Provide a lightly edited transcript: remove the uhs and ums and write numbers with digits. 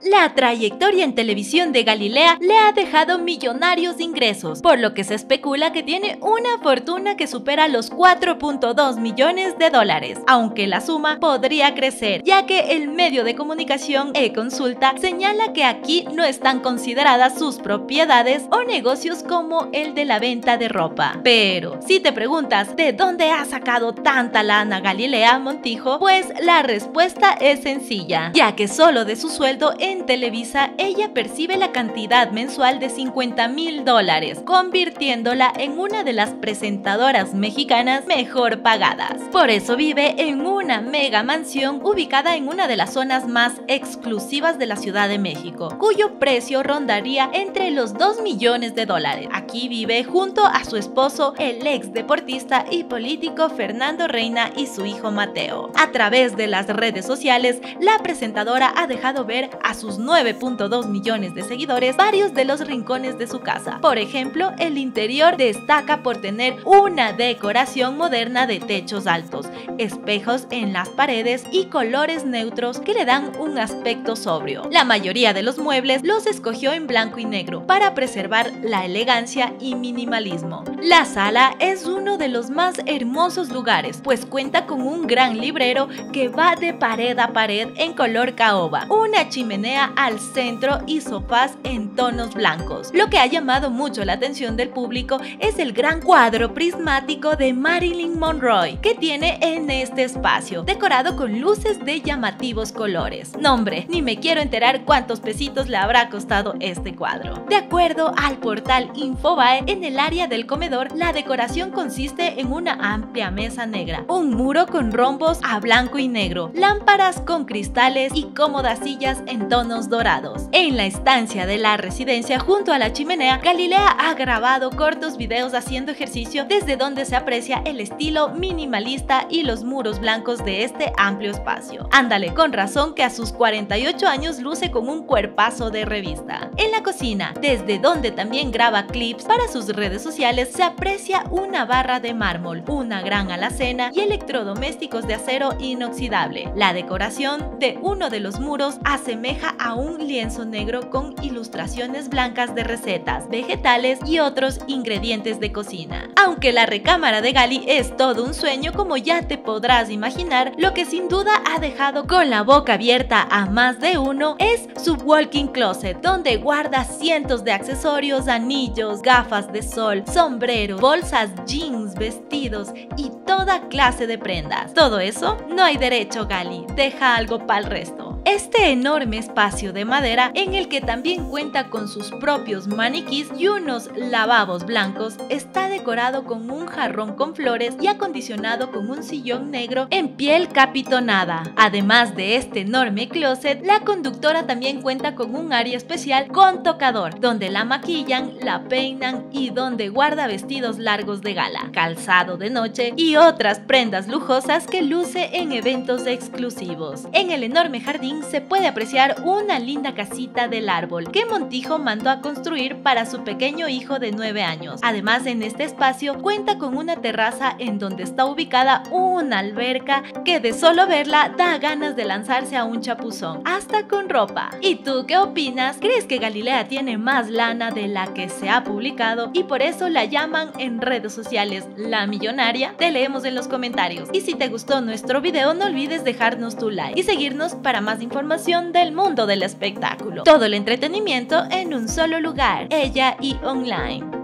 La trayectoria en televisión de Galilea le ha dejado millonarios ingresos, por lo que se especula que tiene una fortuna que supera los 4.2 millones de dólares, aunque la suma podría crecer, ya que el medio de comunicación eConsulta señala que aquí no están consideradas sus propiedades o negocios como el de la venta de ropa. Pero si te preguntas ¿de dónde ha sacado tanta lana Galilea Montijo? Pues la respuesta es sencilla, ya que solo de su sueldo en Televisa ella percibe la cantidad mensual de $50,000, convirtiéndola en una de las presentadoras mexicanas mejor pagadas. Por eso vive en una mega mansión ubicada en una de las zonas más exclusivas de la Ciudad de México, cuyo precio rondaría entre los $2 millones. Aquí vive junto a su esposo, el ex deportista y político Fernando Reina, y su hijo Mateo. A través de las redes sociales, la presentadora ha dejado ver a sus 9.2 millones de seguidores varios de los rincones de su casa. Por ejemplo, el interior destaca por tener una decoración moderna de techos altos, espejos en las paredes y colores neutros que le dan un aspecto sobrio. La mayoría de los muebles los escogió en blanco y negro para preservar la elegancia y minimalismo. La sala es uno de los más hermosos lugares, pues cuenta con un gran librero que va de pared a pared en color caoba, una chimenea al centro y sofás en tonos blancos. Lo que ha llamado mucho la atención del público es el gran cuadro prismático de Marilyn Monroe que tiene en este espacio, decorado con luces de llamativos colores. No, hombre, ni me quiero enterar cuántos pesitos le habrá costado este cuadro. De acuerdo al portal Infobae, en el área del comedor la decoración consiste en una amplia mesa negra, un muro con rombos a blanco y negro, lámparas con cristales y cómodas sillas en tonos dorados. En la estancia de la residencia junto a la chimenea, Galilea ha grabado cortos videos haciendo ejercicio, desde donde se aprecia el estilo minimalista y los muros blancos de este amplio espacio. Ándale, con razón que a sus 48 años luce con un cuerpazo de revista. En la cocina, desde donde también graba clips para sus redes sociales, se aprecia una barra de mármol, una gran alacena y electrodomésticos de acero inoxidable. La decoración de uno de los muros asemeja a un lienzo negro con ilustraciones blancas de recetas, vegetales y otros ingredientes de cocina. Aunque la recámara de Gali es todo un sueño, como ya te podrás imaginar, lo que sin duda ha dejado con la boca abierta a más de uno es su walk-in closet, donde guarda cientos de accesorios, anillos, gafas de sol, sombreros, bolsas, jeans, vestidos y toda clase de prendas. Todo eso no hay derecho, Gali, deja algo para el resto. Este enorme espacio de madera, en el que también cuenta con sus propios maniquís y unos lavabos blancos, está decorado con un jarrón con flores y acondicionado con un sillón negro en piel capitonada. Además de este enorme closet, la conductora también cuenta con un área especial con tocador, donde la maquillan, la peinan y donde guarda vestidos largos de gala, calzado de noche y otras prendas lujosas que luce en eventos exclusivos. En el enorme jardín se puede apreciar una linda casita del árbol que Montijo mandó a construir para su pequeño hijo de 9 años. Además, en este espacio cuenta con una terraza en donde está ubicada una alberca que de solo verla da ganas de lanzarse a un chapuzón, hasta con ropa. ¿Y tú qué opinas? ¿Crees que Galilea tiene más lana de la que se ha publicado y por eso la llaman en redes sociales la millonaria? Te leemos en los comentarios. Y si te gustó nuestro video, no olvides dejarnos tu like y seguirnos para más información del mundo del espectáculo. Todo el entretenimiento en un solo lugar, Ella y Online.